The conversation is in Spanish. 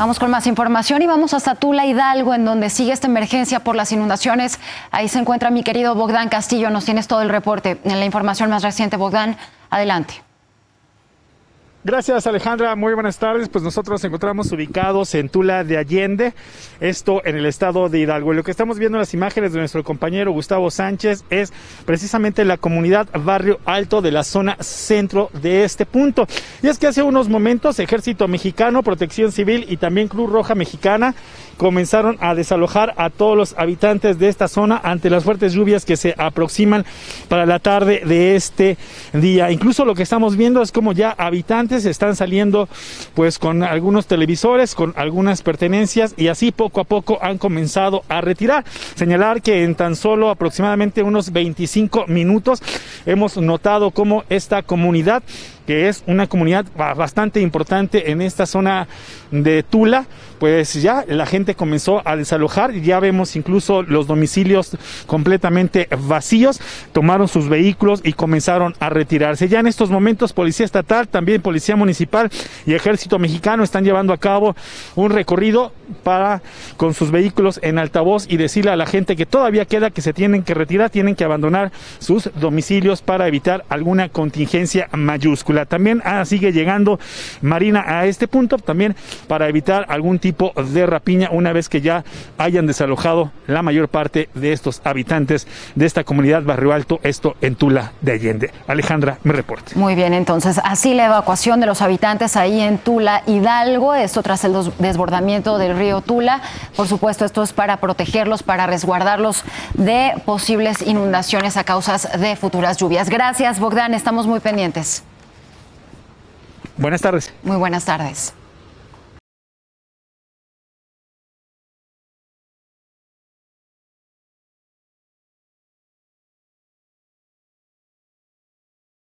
Vamos con más información y vamos hasta Tula, Hidalgo, en donde sigue esta emergencia por las inundaciones. Ahí se encuentra mi querido Bogdán Castillo. Nos tienes todo el reporte. En la información más reciente, Bogdán, adelante. Gracias, Alejandra. Muy buenas tardes. Pues nosotros nos encontramos ubicados en Tula de Allende, esto en el estado de Hidalgo. Lo que estamos viendo en las imágenes de nuestro compañero Gustavo Sánchez es precisamente la comunidad Barrio Alto de la zona centro de este punto. Y es que hace unos momentos Ejército Mexicano, Protección Civil y también Cruz Roja Mexicana comenzaron a desalojar a todos los habitantes de esta zona ante las fuertes lluvias que se aproximan para la tarde de este día. Incluso lo que estamos viendo es como ya habitantes están saliendo pues con algunos televisores, con algunas pertenencias, y así poco a poco han comenzado a retirar. Señalar que en tan solo aproximadamente unos 25 minutos hemos notado cómo esta comunidad, que es una comunidad bastante importante en esta zona de Tula, pues ya la gente comenzó a desalojar. Ya vemos incluso los domicilios completamente vacíos, tomaron sus vehículos y comenzaron a retirarse. Ya en estos momentos Policía Estatal, también Policía Municipal y Ejército Mexicano están llevando a cabo un recorrido con sus vehículos en altavoz y decirle a la gente que todavía queda, que se tienen que retirar, tienen que abandonar sus domicilios para evitar alguna contingencia mayúscula. También sigue llegando Marina a este punto, también para evitar algún tipo de rapiña una vez que ya hayan desalojado la mayor parte de estos habitantes de esta comunidad Barrio Alto, esto en Tula de Allende. Alejandra, mi reporte. Muy bien, entonces así la evacuación de los habitantes ahí en Tula, Hidalgo, esto tras el desbordamiento del río Tula. Por supuesto, esto es para protegerlos, para resguardarlos de posibles inundaciones a causa de futuras lluvias. Gracias, Bogdán, estamos muy pendientes. Buenas tardes. Muy buenas tardes.